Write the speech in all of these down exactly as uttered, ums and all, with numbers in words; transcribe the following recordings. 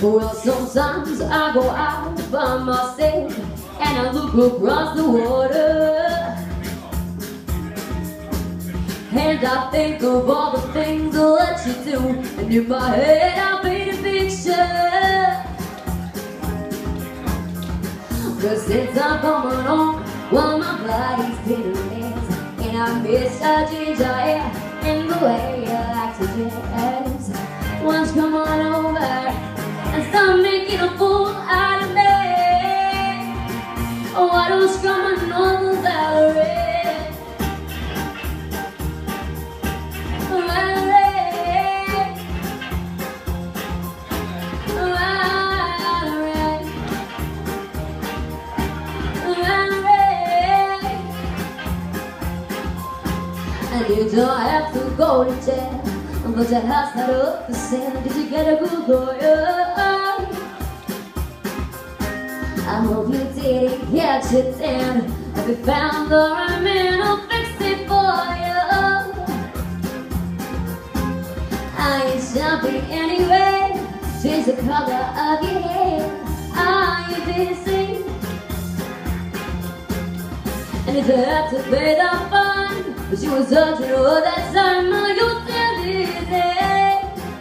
Well, sometimes I go out by myself and I look across the water, and I think of all the things that you do, and in my head I paint a picture. Cause since I'm coming home, well, my body's feeling, and I miss your ginger hair and the way you like to dance. Why don't you come on over and stop making a fool out of me? Why don't you come on over, Valerie? And you don't have to go to jail, but your house not up for sale. Did you get a good lawyer? I hope you didn't catch it then. If you found the right man who'll fix it for you, I ain't shopping anyway. Change the color of your hair. Are you busy? And if you have to pay the fine, but you was urging all that time, you still busy.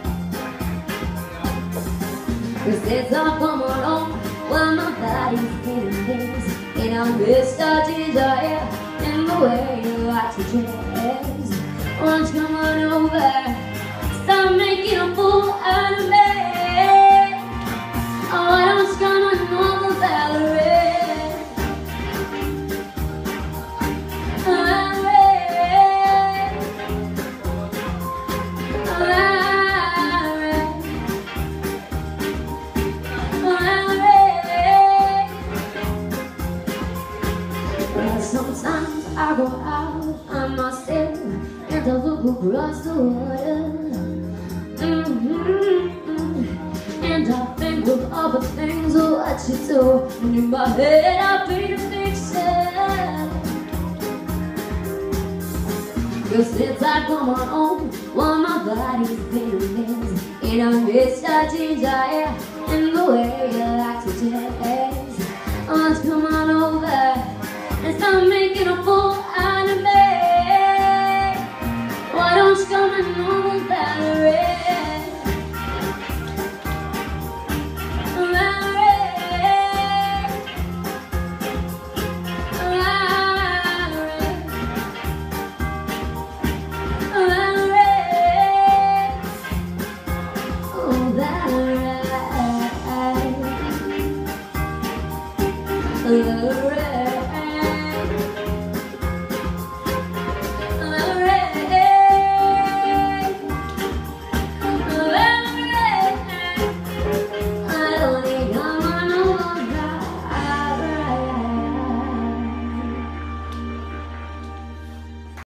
Cause since I'm coming home, well, my body's getting things, and I miss your ginger hair and the way you like to dress. Why don't you come on over, stop making a fool out of me? Oh, why don't you come on over, Valerie? Sometimes I go out by myself and I look across the water, mm-hmm. And I think of all the things that you do, and in my head I paint a picture. Cause since I come on home, well, my body's feeling, and I miss your ginger hair and the way you like to dance. Why don't you come on over and stop making a fool out of me? Why don't you come and know, Valerie? Valerie, Valerie, Valerie.